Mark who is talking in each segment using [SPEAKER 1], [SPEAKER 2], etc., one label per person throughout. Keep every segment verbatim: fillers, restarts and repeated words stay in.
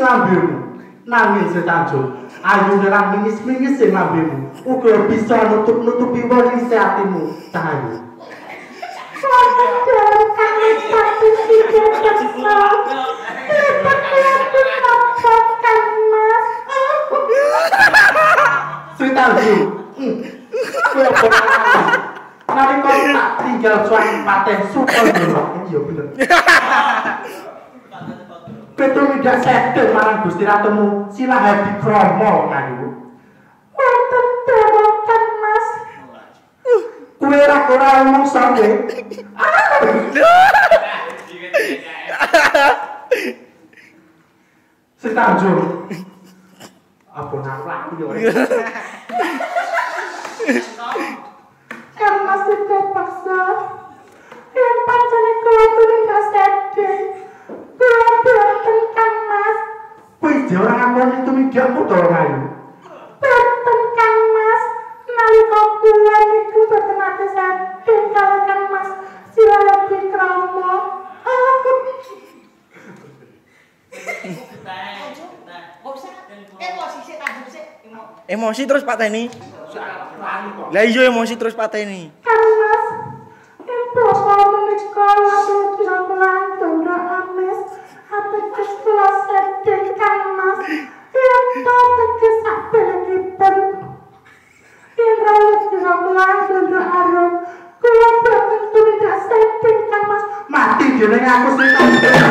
[SPEAKER 1] lambemu. Nanging setanjo, ayune lan mingis-mingis sing lambemu uga bisa nutup-nutupi wong ing atimu. Cahayu. Setanjo. Kowe opo? Nalika tak tinggal suami paten supel dhewe. Iya bener. Betul tidak sedeng marang Gusti Ratumu Sila Hadi Kromo kayu. Wonten dewakan Mas. Kowe ra ora omong sampe. Setanjo. Apa nang lali yo. Kan masih terpaksa. Yang pancene kula tidak sedeng. Boten Kang Mas. Wis dhewe ora ngakoni tumidakmu to Rayu. Boten Kang Mas. Nalika kula niku boten ate sadeng kaliyan Kang Mas Sila Hadi Kromo.
[SPEAKER 2] Emosi terus pateni. Lah iya emosi terus pateni.
[SPEAKER 1] Kang Mas. Bapak menika langsung bilang Dora Ames ateges kula sedeng Kang Mas yen ateges sabenipun yen rawuh bilang Dora Arum kula boten tumindak sedeng Kang Mas mati dening aku setan.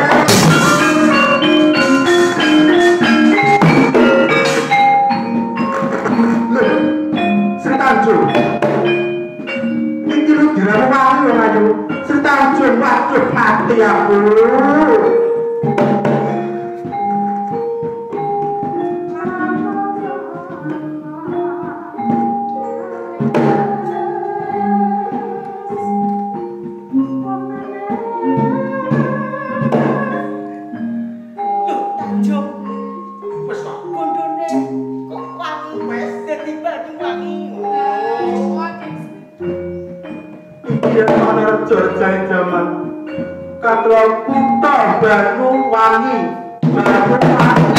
[SPEAKER 1] Setanjo Diramu wali wong ayu, setanjo waduh mati aku.
[SPEAKER 3] Tanjo. Wes kok kondone kok wangi wes dadi badi wangi.
[SPEAKER 1] Iya ana jajai jaman. Katro kutha Banyuwangi. Banyuwangi.